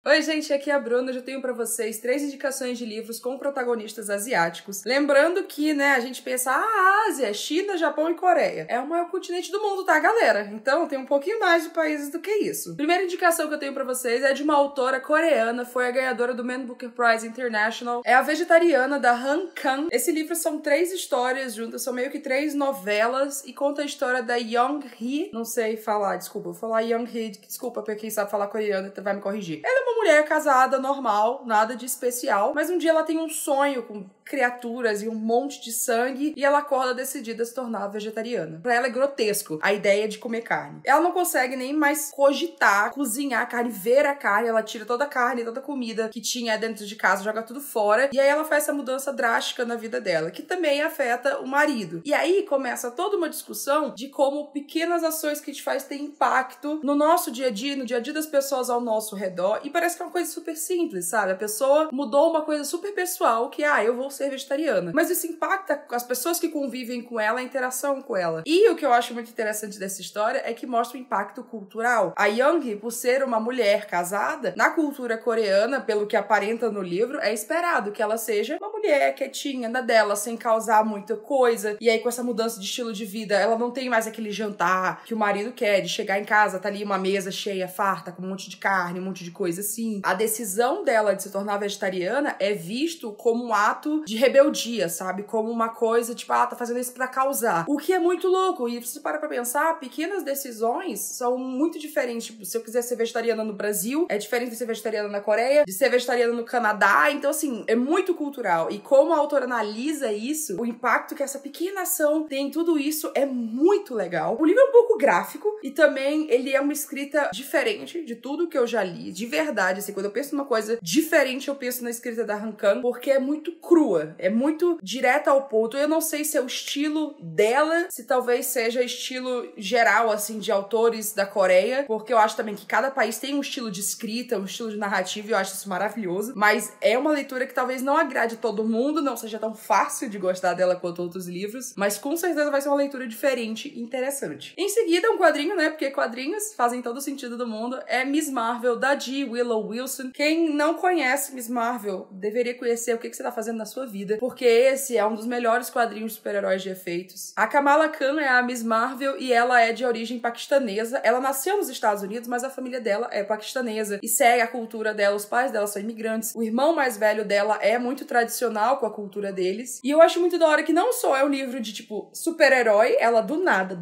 Oi gente, aqui é a Bruna, eu tenho pra vocês 3 indicações de livros com protagonistas asiáticos. Lembrando que, né, a gente pensa, Ásia, China, Japão e Coreia. É o maior continente do mundo, tá, galera? Então tem um pouquinho mais de países do que isso. Primeira indicação que eu tenho pra vocês é de uma autora coreana, foi a ganhadora do Man Booker Prize International. É A Vegetariana, da Han Kang. Esse livro são 3 histórias juntas, são meio que 3 novelas e conta a história da Young-hee. Não sei falar, desculpa, vou falar Young-hee, desculpa pra quem sabe falar coreano, vai me corrigir. Ela é uma mulher casada, normal, nada de especial, mas um dia ela tem um sonho com criaturas e um monte de sangue e ela acorda decidida a se tornar vegetariana. Pra ela é grotesco a ideia de comer carne. Ela não consegue nem mais cogitar, cozinhar a carne, ver a carne, ela tira toda a carne, toda a comida que tinha dentro de casa, joga tudo fora, e aí ela faz essa mudança drástica na vida dela, que também afeta o marido. E aí começa toda uma discussão de como pequenas ações que a gente faz têm impacto no nosso dia a dia, no dia a dia das pessoas ao nosso redor, e parece que é uma coisa super simples, sabe? A pessoa mudou uma coisa super pessoal, que, eu vou ser vegetariana. Mas isso impacta as pessoas que convivem com ela, a interação com ela. E o que eu acho muito interessante dessa história é que mostra o impacto cultural. A Young, por ser uma mulher casada, na cultura coreana, pelo que aparenta no livro, é esperado que ela seja uma mulher quietinha, na dela, sem causar muita coisa. E aí, com essa mudança de estilo de vida, ela não tem mais aquele jantar que o marido quer, de chegar em casa, tá ali uma mesa cheia, farta, com um monte de carne, um monte de coisa assim. A decisão dela de se tornar vegetariana é visto como um ato de rebeldia, sabe? Como uma coisa, tipo, tá fazendo isso pra causar. O que é muito louco. E se você para pra pensar, pequenas decisões são muito diferentes. Tipo, se eu quiser ser vegetariana no Brasil, é diferente de ser vegetariana na Coreia, de ser vegetariana no Canadá. Então, assim, é muito cultural. E como a autora analisa isso, o impacto que essa pequena ação tem em tudo isso é muito legal. O livro é um pouco gráfico e também ele é uma escrita diferente de tudo que eu já li. De verdade, assim, quando eu penso numa coisa diferente, eu penso na escrita da Han Kang, porque é muito crua, é muito direta ao ponto. Eu não sei se é o estilo dela, se talvez seja estilo geral, assim, de autores da Coreia, porque eu acho também que cada país tem um estilo de escrita, um estilo de narrativa, e eu acho isso maravilhoso, mas é uma leitura que talvez não agrade todo mundo, não seja tão fácil de gostar dela quanto outros livros, mas com certeza vai ser uma leitura diferente e interessante. Em seguida, um quadrinho, né, porque quadrinhos fazem todo o sentido do mundo, é Miss Marvel, da G. Willow Wilson. Quem não conhece Miss Marvel deveria conhecer o que você tá fazendo na sua vida, porque esse é um dos melhores quadrinhos de super-heróis já feitos. A Kamala Khan é a Miss Marvel e ela é de origem paquistanesa. Ela nasceu nos Estados Unidos, mas a família dela é paquistanesa e segue a cultura dela. Os pais dela são imigrantes. O irmão mais velho dela é muito tradicional com a cultura deles. E eu acho muito da hora que não só é um livro de, tipo, super-herói, ela do nada,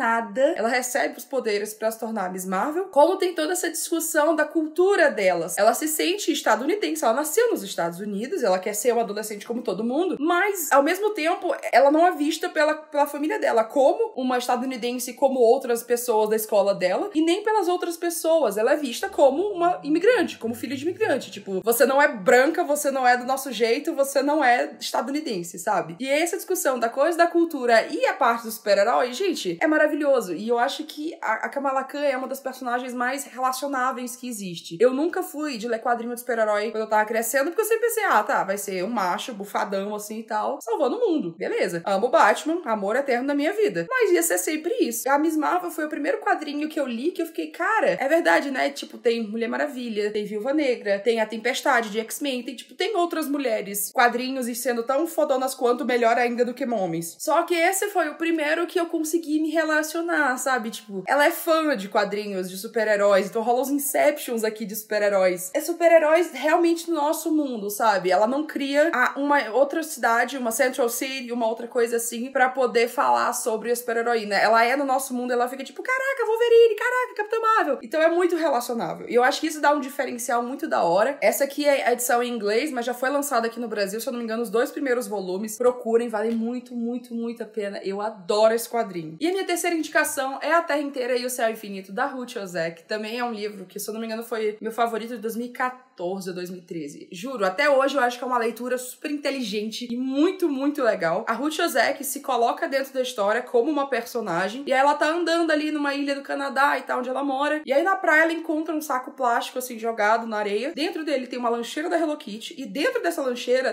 ela recebe os poderes pra se tornar Miss Marvel, como tem toda essa discussão da cultura delas. Ela se sente estadunidense, ela nasceu nos Estados Unidos, ela quer ser uma adolescente como todo mundo, mas, ao mesmo tempo, ela não é vista pela família dela como uma estadunidense como outras pessoas da escola dela, e nem pelas outras pessoas. Ela é vista como uma imigrante, como filha de imigrante. Tipo, você não é branca, você não é do nosso jeito, você não é estadunidense, sabe? E essa discussão da coisa da cultura e a parte do super-herói, gente, é maravilhoso. E eu acho que a Kamala Khan é uma das personagens mais relacionáveis que existe. Eu nunca fui de ler quadrinho de super-herói quando eu tava crescendo, porque eu sempre pensei, vai ser um macho, bufadão, assim e tal, salvando o mundo. Beleza. Amo Batman, amor eterno da minha vida. Mas ia ser sempre isso. A Miss Marvel foi o primeiro quadrinho que eu li que eu fiquei, cara, é verdade, né? Tipo, tem Mulher Maravilha, tem Viúva Negra, tem a Tempestade de X-Men, tem outras mulheres quadrinhos e sendo tão fodonas quanto, melhor ainda do que homens. Só que esse foi o primeiro que eu consegui me relacionar, sabe? Tipo, ela é fã de quadrinhos, de super-heróis, então rola os Inceptions aqui de super-heróis. É super-heróis realmente no nosso mundo, sabe? Ela não cria uma outra cidade, uma Central City, uma outra coisa assim, pra poder falar sobre a super-heroína. Ela é no nosso mundo, ela fica tipo, caraca, Wolverine, caraca, Capitã Marvel. Então é muito relacionável. E eu acho que isso dá um diferencial muito da hora. Essa aqui é a edição em inglês, mas já foi lançada aqui no Brasil, se eu não me engano, os 2 primeiros volumes. Procurem, vale muito, muito, muito a pena. Eu adoro esse quadrinho. E a minha terceira indicação é A Terra Inteira e o Céu Infinito, da Ruth Ozek. Também é um livro que, se eu não me engano, foi meu favorito de 2014 ou 2013. Juro, até hoje eu acho que é uma leitura super inteligente e muito, muito legal. A Ruth Ozek se coloca dentro da história como uma personagem, e aí ela tá andando ali numa ilha do Canadá e tal, onde ela mora, e aí na praia ela encontra um saco plástico, assim, jogado na areia. Dentro dele tem uma lancheira da Hello Kitty, e dentro dessa lancheira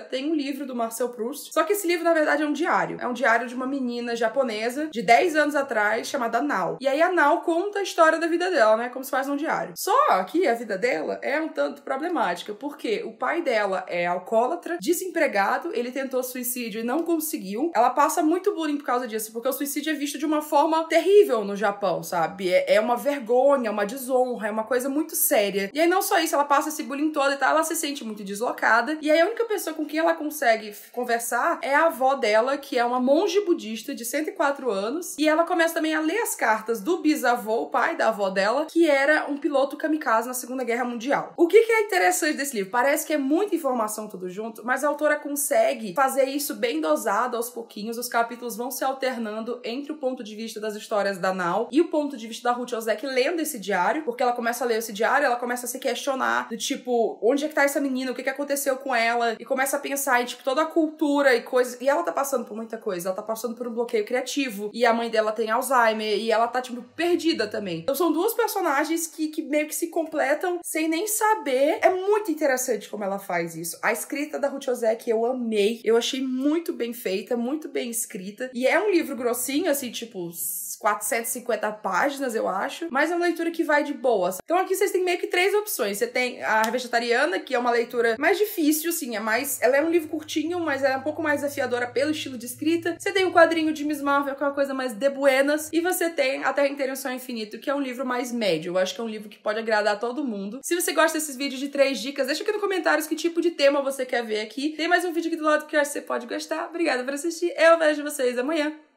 tem um livro do Marcel Proust. Só que esse livro, na verdade, é um diário. É um diário de uma menina japonesa de 10 anos atrás, chamada Nao. E aí a Nao conta a história da vida dela, né? Como se faz num diário. Só que a vida dela é um tanto problemática, porque o pai dela é alcoólatra, desempregado, ele tentou suicídio e não conseguiu. Ela passa muito bullying por causa disso, porque o suicídio é visto de uma forma terrível no Japão, sabe? É uma vergonha, uma desonra, é uma coisa muito séria. E aí não só isso, ela passa esse bullying todo e tal, ela se sente muito deslocada. E aí a única pessoa com quem ela consegue conversar é a avó dela, que é uma monge budista de 104 anos. E ela começa também a ler as cartas do bisavô, o pai da avó dela, que era um piloto kamikaze na Segunda Guerra Mundial. O que é interessante desse livro? Parece que é muita informação tudo junto, mas a autora consegue fazer isso bem dosado aos pouquinhos. Os capítulos vão se alternando entre o ponto de vista das histórias da Nao e o ponto de vista da Ruth Ozeki lendo esse diário, porque ela começa a ler esse diário, ela começa a se questionar do tipo, onde é que tá essa menina? O que aconteceu com ela? E começa a pensar em, tipo, toda a cultura e coisas. E ela tá passando por muita coisa. Ela tá passando por um bloqueio criativo. E a mãe dela tem Alzheimer. E ela tá, tipo, perdida também. Então são duas personagens que meio que se completam sem nem saber. É muito interessante como ela faz isso. A escrita da Ruth Ozeki eu amei. Eu achei muito bem feita, muito bem escrita. E é um livro grossinho, assim, tipo 450 páginas, eu acho, mas é uma leitura que vai de boa. Então aqui vocês têm meio que 3 opções. Você tem a Vegetariana, que é uma leitura mais difícil, assim, ela é um livro curtinho, mas ela é um pouco mais desafiadora pelo estilo de escrita. Você tem o quadrinho de Miss Marvel, que é uma coisa mais de buenas, e você tem A Terra Inteira em Sonho Infinito, que é um livro mais médio. Eu acho que é um livro que pode agradar a todo mundo. Se você gosta desses vídeos de 3 dicas, deixa aqui nos comentários que tipo de tema você quer ver aqui. Tem mais um vídeo aqui do lado que eu acho que você pode gostar. Obrigada por assistir. Eu vejo vocês amanhã.